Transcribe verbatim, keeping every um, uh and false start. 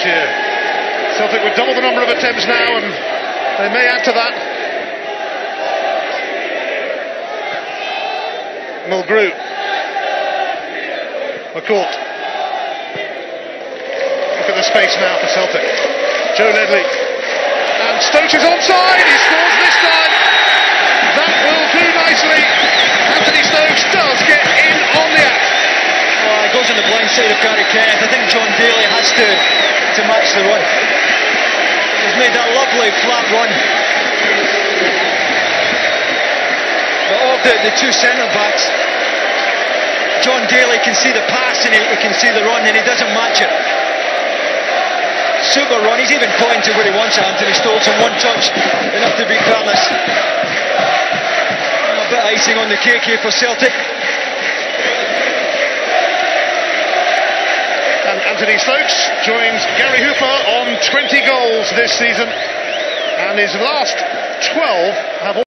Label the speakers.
Speaker 1: year. Celtic with double the number of attempts now, and they may add to that. Mulgrew. McCourt. Look at the space now for Celtic. Joe Ledley. And Stokes is onside. He scores this time. That will do nicely. Anthony Stokes does get in on the act.
Speaker 2: Oh, he goes on the blind side of Gary Kenneth. I think John Daly has to, to match the run. He's made that lovely flat run. But of the, the two centre-backs, John Daly can see the pass and he, he can see the run, and he doesn't match it. Super run. He's even pointing to where he wants it, Anthony Stokes, on one touch, enough to beat Carlos. A bit of icing on the cake here for Celtic.
Speaker 1: And Anthony Stokes joins Gary Hooper on twenty goals this season, and his last twelve have all